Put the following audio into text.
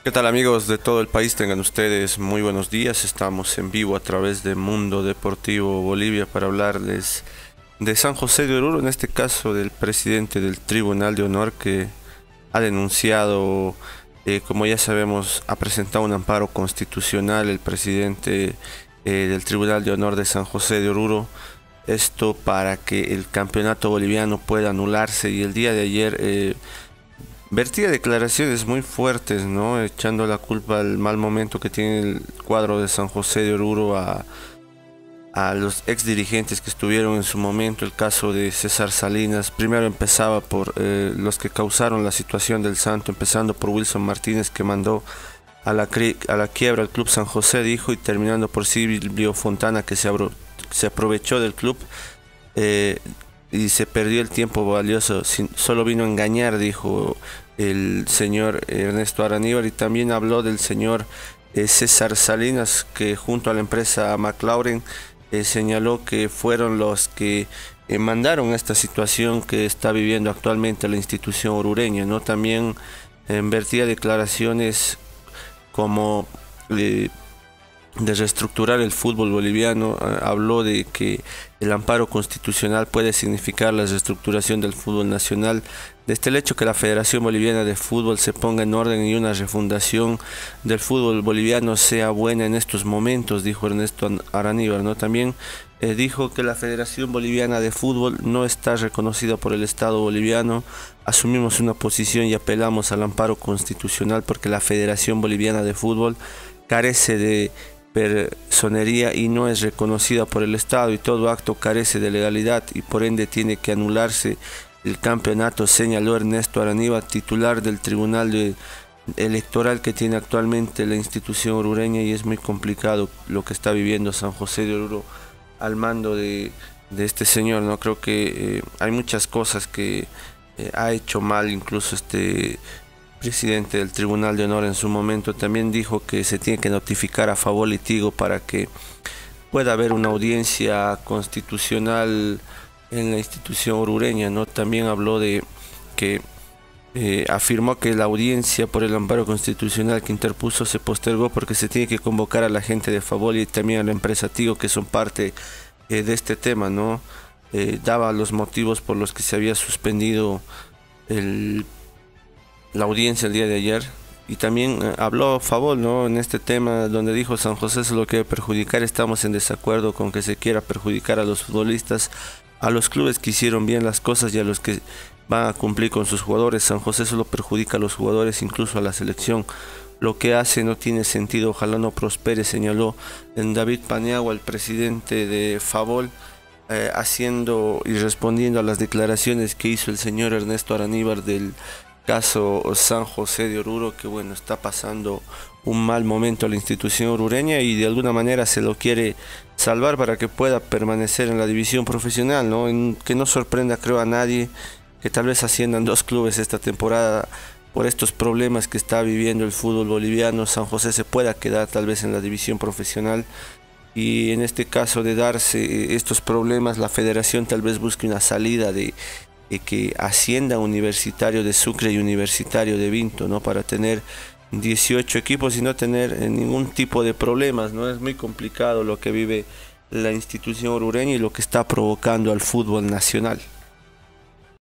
¿Qué tal amigos de todo el país? Tengan ustedes muy buenos días. Estamos en vivo a través de Mundo Deportivo Bolivia para hablarles de San José de Oruro, en este caso del presidente del Tribunal de Honor que ha denunciado, como ya sabemos, ha presentado un amparo constitucional el presidente del Tribunal de Honor de San José de Oruro. Esto para que el campeonato boliviano pueda anularse, y el día de ayer vertía declaraciones muy fuertes, ¿no? Echando la culpa al mal momento que tiene el cuadro de San José de Oruro a los ex dirigentes que estuvieron en su momento. El caso de César Salinas, primero empezaba por los que causaron la situación del Santo, empezando por Wilson Martínez, que mandó a la quiebra al Club San José, dijo, y terminando por Silvio Fontana, que se aprovechó del club y se perdió el tiempo valioso, solo vino a engañar, dijo el señor Ernesto Araníbar. Y también habló del señor César Salinas, que junto a la empresa McLaren señaló que fueron los que mandaron esta situación que está viviendo actualmente la institución orureña, ¿no? También vertía declaraciones como de reestructurar el fútbol boliviano. Habló de que el amparo constitucional puede significar la reestructuración del fútbol nacional, desde el hecho que la Federación Boliviana de Fútbol se ponga en orden y una refundación del fútbol boliviano sea buena en estos momentos, dijo Ernesto Araníbar, ¿no? También dijo que la Federación Boliviana de Fútbol no está reconocida por el Estado boliviano. Asumimos una posición y apelamos al amparo constitucional porque la Federación Boliviana de Fútbol carece de personería y no es reconocida por el Estado, y todo acto carece de legalidad y por ende tiene que anularse el campeonato, señaló Ernesto Araníbar, titular del Tribunal Electoral que tiene actualmente la institución orureña. Y es muy complicado lo que está viviendo San José de Oruro al mando de este señor, ¿no? Creo que hay muchas cosas que ha hecho mal, incluso este presidente del Tribunal de Honor en su momento. También dijo que se tiene que notificar a Favol y Tigo para que pueda haber una audiencia constitucional en la institución orureña, ¿no? También habló de que afirmó que la audiencia por el amparo constitucional que interpuso se postergó porque se tiene que convocar a la gente de Favol y también a la empresa Tigo, que son parte de este tema, ¿no? Daba los motivos por los que se había suspendido la audiencia el día de ayer. Y también habló Favol, ¿no? En este tema donde dijo: San José se lo quiere perjudicar, estamos en desacuerdo con que se quiera perjudicar a los futbolistas, a los clubes que hicieron bien las cosas y a los que van a cumplir con sus jugadores. San José solo perjudica a los jugadores, incluso a la selección. Lo que hace no tiene sentido, ojalá no prospere, señaló en David Paniagua, el presidente de Favol, haciendo y respondiendo a las declaraciones que hizo el señor Ernesto Araníbar del caso San José de Oruro, que bueno, está pasando un mal momento a la institución orureña y de alguna manera se lo quiere salvar para que pueda permanecer en la división profesional, ¿no? Que no sorprenda, creo, a nadie que tal vez asciendan dos clubes esta temporada por estos problemas que está viviendo el fútbol boliviano. San José se pueda quedar tal vez en la división profesional, y en este caso de darse estos problemas, la federación tal vez busque una salida de que ascienda Universitario de Sucre y Universitario de Vinto, ¿no? Para tener 18 equipos y no tener ningún tipo de problemas, ¿no? Es muy complicado lo que vive la institución orureña y lo que está provocando al fútbol nacional.